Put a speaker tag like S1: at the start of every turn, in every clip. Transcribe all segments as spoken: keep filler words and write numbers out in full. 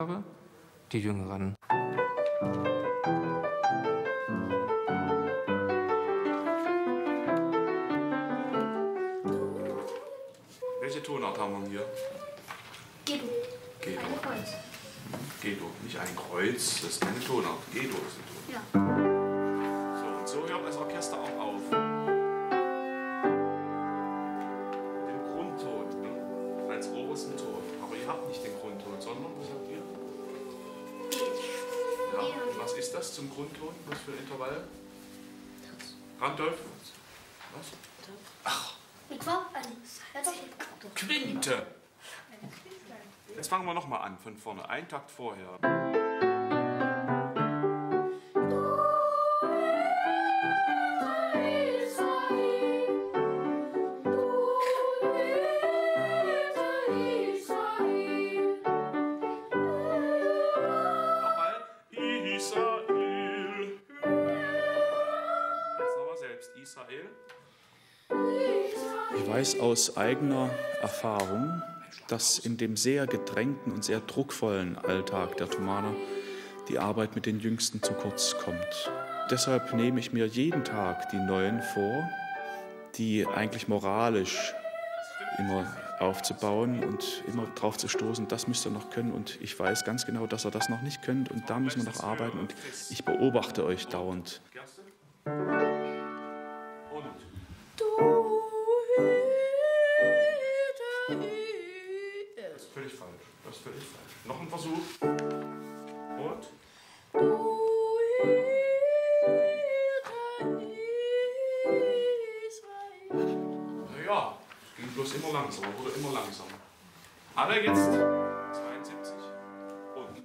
S1: Die Jüngeren.
S2: Welche Tonart haben wir hier?
S3: G-Dur.
S2: G-Dur.
S3: Ein Kreuz.
S2: G-Dur, nicht ein Kreuz, das ist keine Tonart. G-Dur ist die Tonart.
S3: Ja.
S2: So, und so hört das Orchester auch auf. Den Grundton, ne? Als obersten Ton. Aber ihr habt nicht den Grundton, sondern, was habt ihr? Ja, und was ist das zum Grundton? Was für ein Intervall? Randolph? Was? Ach.
S3: Ich war alles.
S2: Quinte. Jetzt fangen wir nochmal an, von vorne. Ein Takt vorher. Nochmal. Israel. Jetzt nochmal selbst. Israel.
S4: Ich weiß aus eigener Erfahrung, dass in dem sehr gedrängten und sehr druckvollen Alltag der Thomaner die Arbeit mit den Jüngsten zu kurz kommt. Deshalb nehme ich mir jeden Tag die Neuen vor, die eigentlich moralisch immer aufzubauen und immer drauf zu stoßen, das müsst ihr noch können. Und ich weiß ganz genau, dass ihr das noch nicht könnt und da müssen wir noch arbeiten. Und ich beobachte euch dauernd.
S2: Das ist völlig falsch. Das ist völlig falsch. Noch ein Versuch. Und? Naja, es ging bloß immer langsamer, wurde immer langsamer. Alle jetzt. zweiundsiebzig. Und?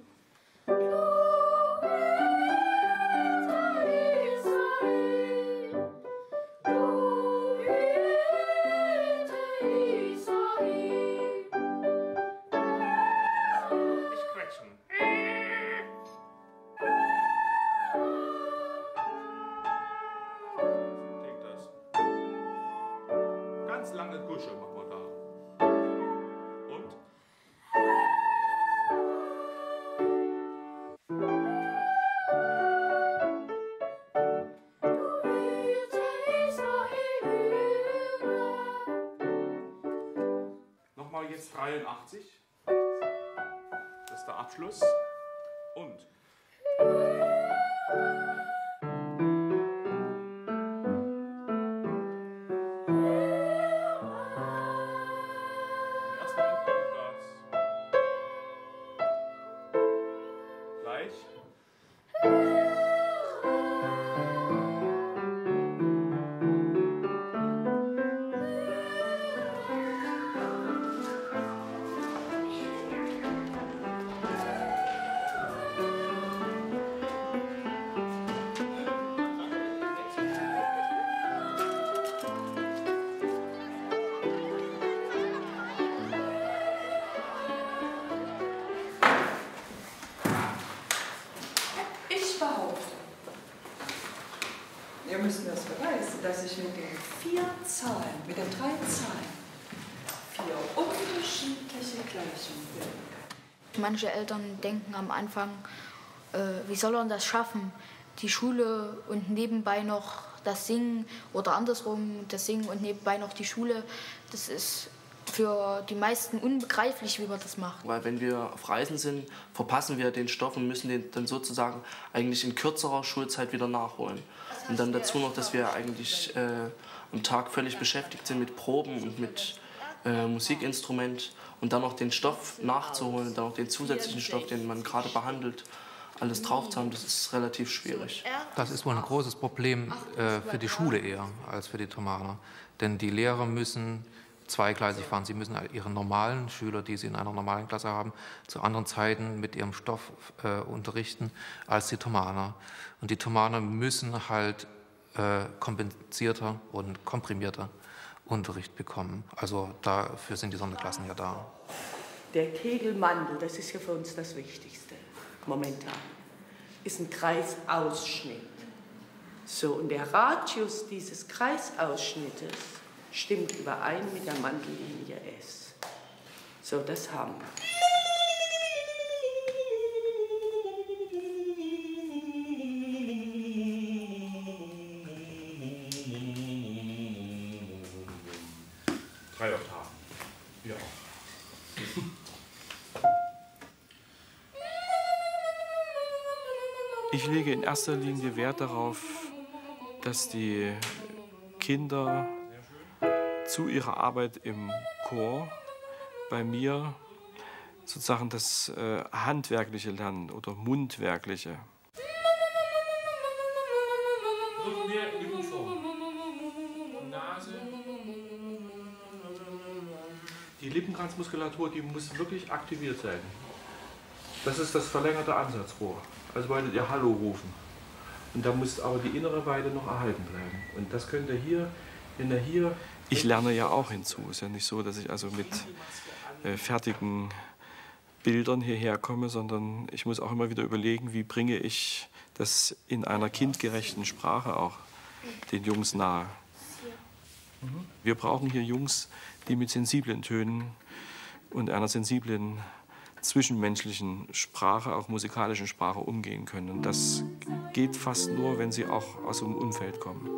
S2: Ganz lange Gusche machen wir da. Und? Nochmal jetzt dreiundachtzig. Das ist der Abschluss. Und? Gleich.
S5: Wir müssen das beweisen, dass ich mit den vier Zahlen, mit den drei Zahlen, vier unterschiedliche Gleichungen bilden kann.
S6: Manche Eltern denken am Anfang, äh, wie soll er das schaffen? Die Schule und nebenbei noch das Singen oder andersrum das Singen und nebenbei noch die Schule. Das ist für die meisten unbegreiflich, wie man das macht.
S7: Weil wenn wir auf Reisen sind, verpassen wir den Stoff und müssen den dann sozusagen eigentlich in kürzerer Schulzeit wieder nachholen. Und dann dazu noch, dass wir eigentlich äh, am Tag völlig beschäftigt sind mit Proben und mit äh, Musikinstrument und dann noch den Stoff nachzuholen, dann noch den zusätzlichen Stoff, den man gerade behandelt, alles drauf zu haben, das ist relativ schwierig.
S1: Das ist wohl ein großes Problem äh, für die Schule eher als für die Thomaner. Denn die Lehrer müssen zweigleisig fahren. Sie müssen ihre normalen Schüler, die sie in einer normalen Klasse haben, zu anderen Zeiten mit ihrem Stoff äh, unterrichten als die Thomaner. Und die Thomaner müssen halt äh, kompensierter und komprimierter Unterricht bekommen. Also dafür sind die Sonderklassen ja da.
S5: Der Kegelmandel, das ist ja für uns das Wichtigste momentan, ist ein Kreisausschnitt. So, und der Radius dieses Kreisausschnittes stimmt überein mit der Mandellinie S. So, das haben wir.
S8: Ich lege in erster Linie Wert darauf, dass die Kinder zu ihrer Arbeit im Chor bei mir sozusagen das äh, Handwerkliche lernen oder Mundwerkliche.
S2: Mehr in die U-Form. Nase.
S8: Die Lippenkranzmuskulatur, die muss wirklich aktiviert sein. Das ist das verlängerte Ansatzrohr. Also wolltet ihr Hallo rufen. Und da muss aber die innere Weite noch erhalten bleiben. Und das könnt ihr hier, wenn ihr hier... Ich lerne ja auch hinzu. Es ist ja nicht so, dass ich also mit äh, fertigen Bildern hierher komme, sondern ich muss auch immer wieder überlegen, wie bringe ich das in einer kindgerechten Sprache auch den Jungs nahe. Wir brauchen hier Jungs, die mit sensiblen Tönen und einer sensiblen zwischenmenschlichen Sprache, auch musikalischen Sprache umgehen können. Und das geht fast nur, wenn sie auch aus dem Umfeld kommen.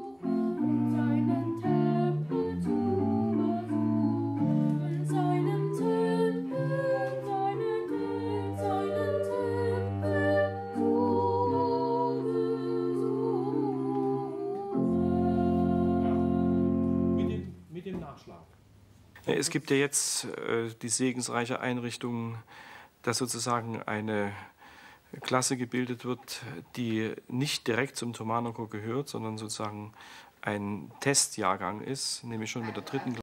S8: Es gibt ja jetzt äh, die segensreiche Einrichtung, dass sozusagen eine Klasse gebildet wird, die nicht direkt zum Thomanerchor gehört, sondern sozusagen ein Testjahrgang ist, nämlich schon mit der dritten Klasse.